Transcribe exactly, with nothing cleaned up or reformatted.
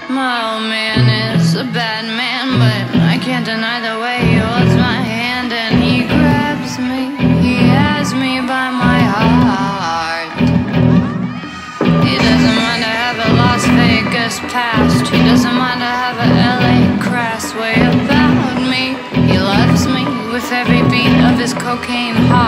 My old man is a bad man, but I can't deny the way he holds my hand and he grabs me. He has me by my heart. He doesn't mind to have a Las Vegas past. He doesn't mind to have a L A crass way about me. He loves me with every beat of his cocaine heart.